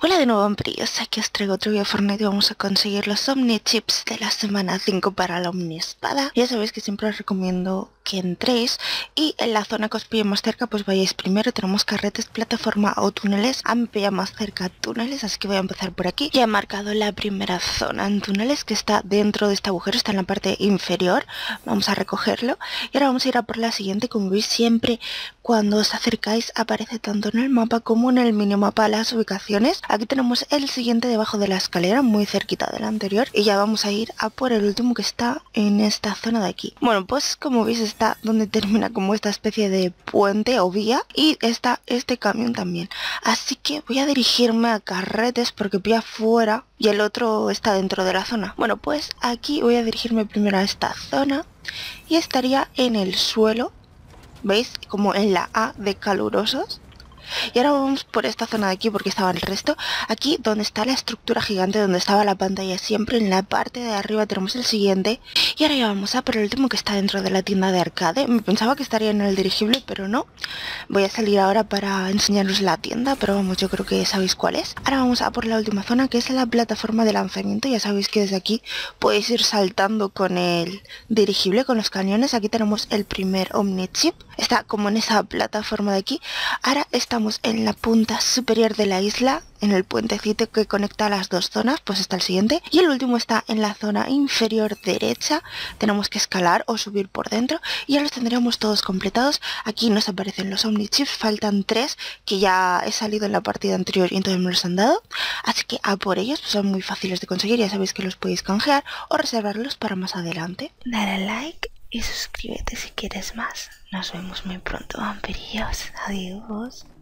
Hola de nuevo, vampirillos, aquí os traigo otro video Fortnite y vamos a conseguir los Omni Chips de la semana 5 para la Omni Espada. Ya sabéis que siempre os recomiendo que entréis y en la zona que os pille más cerca pues vayáis primero. Tenemos carretes, plataforma o túneles. A mí me pilla más cerca túneles, así que voy a empezar por aquí. Ya he marcado la primera zona en túneles que está dentro de este agujero, está en la parte inferior. Vamos a recogerlo y ahora vamos a ir a por la siguiente. Como veis, siempre cuando os acercáis aparece tanto en el mapa como en el minimapa las ubicaciones. Aquí tenemos el siguiente debajo de la escalera, muy cerquita del anterior, y ya vamos a ir a por el último que está en esta zona de aquí. Bueno, pues como veis está donde termina como esta especie de puente o vía, y está este camión también. Así que voy a dirigirme a carretes porque pilla fuera y el otro está dentro de la zona. Bueno, pues aquí voy a dirigirme primero a esta zona y estaría en el suelo. ¿Veis? Como en la A de calurosos. Y ahora vamos por esta zona de aquí porque estaba el resto. Aquí donde está la estructura gigante, donde estaba la pantalla siempre, en la parte de arriba tenemos el siguiente. Y ahora ya vamos a por el último que está dentro de la tienda de arcade. Me pensaba que estaría en el dirigible, pero no. Voy a salir ahora para enseñaros la tienda, pero vamos, yo creo que sabéis cuál es. Ahora vamos a por la última zona, que es la plataforma de lanzamiento. Ya sabéis que desde aquí podéis ir saltando con el dirigible, con los cañones. Aquí tenemos el primer Omni Chip. Está como en esa plataforma de aquí. Ahora estamos en la punta superior de la isla, en el puentecito que conecta las dos zonas, pues está el siguiente. Y el último está en la zona inferior derecha. Tenemos que escalar o subir por dentro y ya los tendríamos todos completados. Aquí nos aparecen los Omni Chips, faltan 3 que ya he salido en la partida anterior y entonces me los han dado. Así que a por ellos, pues son muy fáciles de conseguir, ya sabéis que los podéis canjear o reservarlos para más adelante. Dale like y suscríbete si quieres más. Nos vemos muy pronto, vampirillos. Adiós.